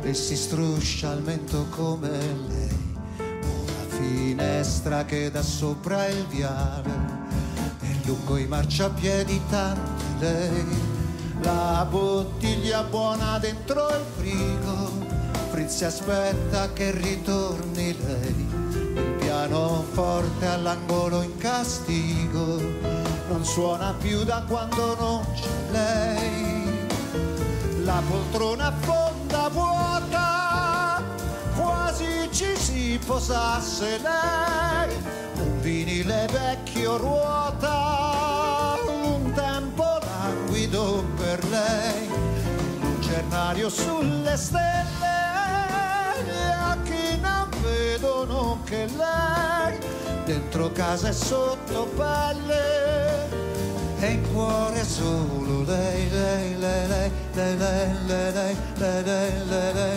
e si struscia al mento come lei. Una finestra che dà sopra il viale e lungo i marciapiedi tanti lei. La bottiglia buona dentro il frigo, Fritz aspetta che ritorni lei. Il pianoforte all'angolo in castigo non suona più da quando non c'è lei. La poltrona affonda vuota, quasi ci si posasse lei. Un vinile vecchio ruota, un tempo languido per lei. Un lucernario sulle stelle, gli occhi non vedono che lei dentro casa e sotto pelle, e in cuore solo lei, lei, lei, lei, lei, lei, lei, lei, lei, lei,